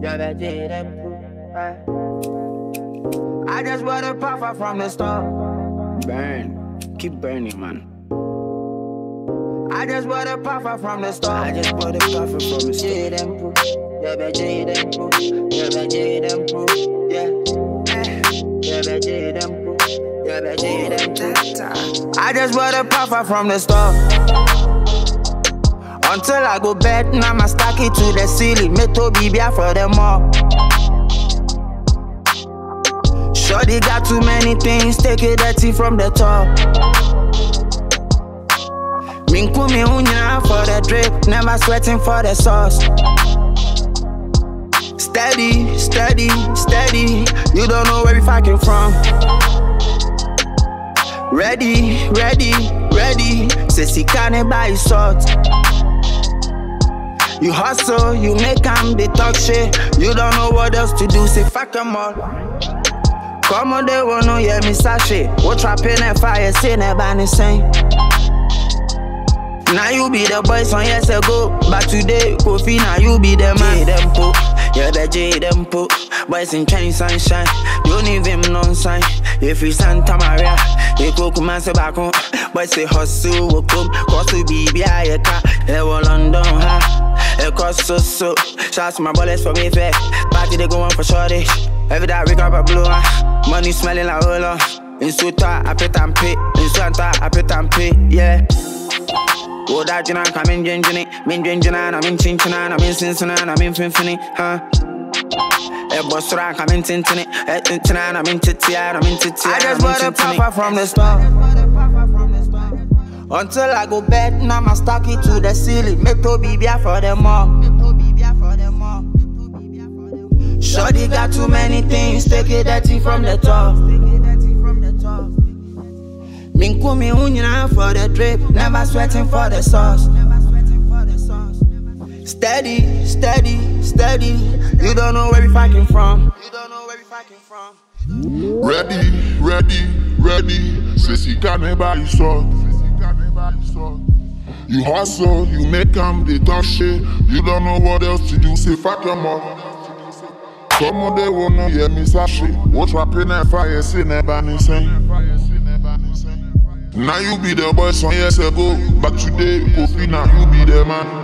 Yeah, that did that. I just bought a puffer from the store. Burn. Keep burning, man. I just bought a puffer from the store. I just bought a puffer from the store. Yeah, them proof. Yeah, that did them proof. Yeah, that did them proof. Yeah. Yeah, that did them proof. Yeah, that did them proof. I just bought a puffer from the store. Until I go bed, now I'ma stack it to the ceiling. Me to be here for them all. Shorty got too many things, take it dirty from the top. Minku me unya for the drip, never sweating for the sauce. Steady, steady, steady, you don't know where we fucking from. Ready, ready, ready, sissy can't buy salt. You hustle, you make them, they talk shit. You don't know what else to do, say fuck them all. Come on, they won't know, yeah, me sachet. What trapping and fire, say never insane. Now you be the boy some years ago, but today, Kofi, now you be the man. Them po, yeah, the J them po. Boys in Chinese sunshine, don't even know sign. If you Santa Maria, you cook man say back home. Boys say hustle, will come, cause to be a car. They will London, ha. It cost so. Shots my bullets for me, fair. Party they go on for shorty. Every day wake up a blue, money smelling like roller. In Suta, I pay and pay. In Santa, I pay and pay, yeah. Oh, that you know, I'm in Jinjini, I'm in Chinchina, I'm in Cincinnati, I'm in Finfini, huh? A boss rank, I'm in Tintini, I'm in Titia, I'm in Titia. I just bought a puffer from the store. Until I go bed, now I'ma stack it to the ceiling. Make to be here for them all. Shorty got too many things, take it dirty from the top. Minku me unya for the drip, never sweating for the sauce. Steady, steady, steady, you don't know where we fucking from. Ready, ready, ready, sissy can't buy salt. You hustle, you make them, they talk shit. You don't know what else to do, say fuck them all. Come on, they won't know, yeah, me sachet. What rapping and fire, say never insane. Now you be the boy some years ago, but today, Kofi, now you be the man.